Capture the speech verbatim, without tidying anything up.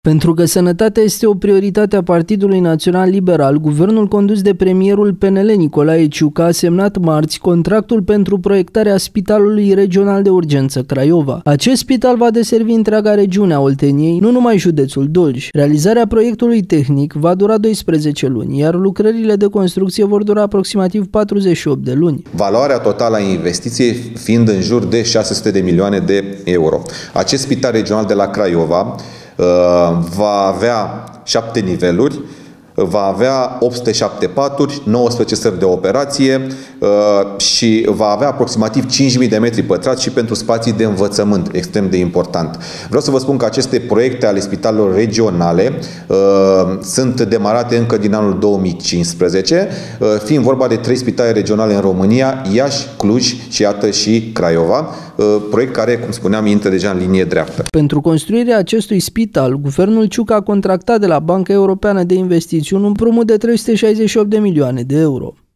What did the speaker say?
Pentru că sănătatea este o prioritate a Partidului Național Liberal, guvernul condus de premierul P N L Nicolae Ciucă a semnat marți contractul pentru proiectarea Spitalului Regional de Urgență Craiova. Acest spital va deservi întreaga regiune a Olteniei, nu numai județul Dolj. Realizarea proiectului tehnic va dura doisprezece luni, iar lucrările de construcție vor dura aproximativ patruzeci și opt de luni. Valoarea totală a investiției fiind în jur de șase sute de milioane de euro. Acest spital regional de la Craiova va avea șapte niveluri, va avea opt sute șapte paturi, nouăsprezece săli de operație și va avea aproximativ cinci mii de metri pătrați și pentru spații de învățământ, extrem de important. Vreau să vă spun că aceste proiecte ale spitalelor regionale sunt demarate încă din anul două mii cincisprezece, fiind vorba de trei spitale regionale în România, Iași, Cluj și iată și Craiova, proiect care, cum spuneam, intră deja în linie dreaptă. Pentru construirea acestui spital, guvernul Ciucă a contractat de la Banca Europeană de Investiții un împrumut de trei sute șaizeci și opt de milioane de euro.